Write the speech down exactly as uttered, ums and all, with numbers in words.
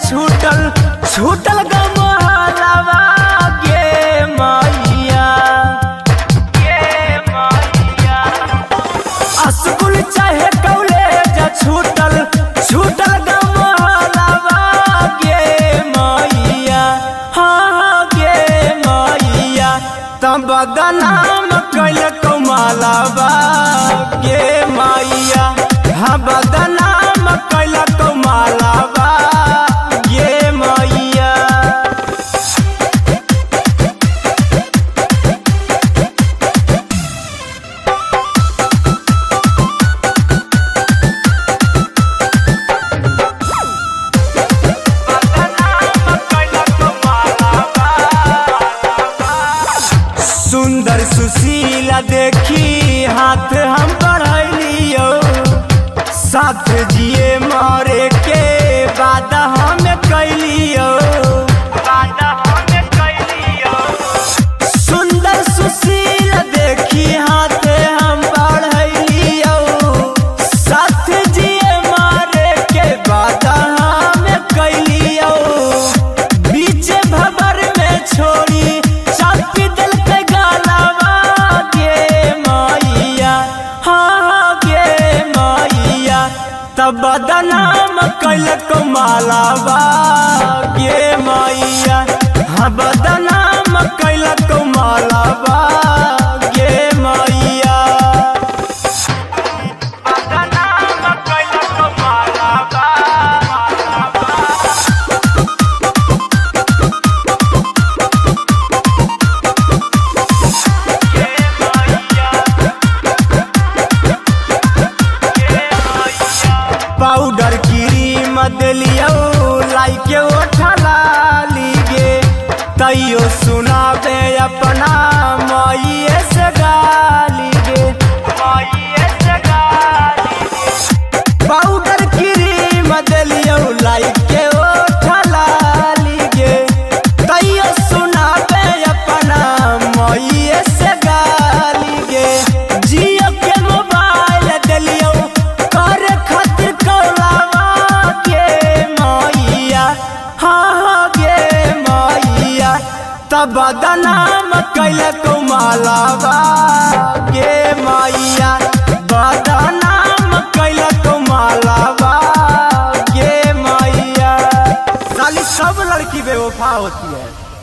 छूटल छूटल गमहलवा गे मैया गे मैया। स्कूल चाहे कॉलेज छूटल छूटल गमहलवा गे मैया हाँ गे मैया। तब बदनाम कैल कमलवा गे मैया हाँ बदनाम कैल कमलवा गे मैया। सुंदर सुशीला देखी हाथ हम बढ़लियो साथ जिए मरे के बाद हम कैलियो बाद हम कैलियो। सुंदर सुशीला देखी हाथ हम बढ़लियो साथ जिए मरे के बाद हम कैलियो। बीच भवर में छोड़ी चापी दिल पे गलवा गे मैया हाँ गे मैया। तब बदनाम कैल कमलवा गे मैया हाँ बदनाम कैल कमलवा गे मैया। बदनाम कैल कमलवा पाउडर क्रीम दिलियो लाइके उठला लीगे तैयो सुनाबे अपना माइए से गाली गे माइए से गाली गे। पाउडर क्रीम दिलियो लाइके उठला लीगे तैयो सुनाबे अपना माइए से गाली गे। जियो के मोबाइल दिलियो कर खातिर कौलावा गे मैया हाँ हाँ गे मैया। तब बदनाम कैल कमलवा गे मैया बदनाम कैल कमलवा गे मैया। साली सब लड़की बेवफा होती है।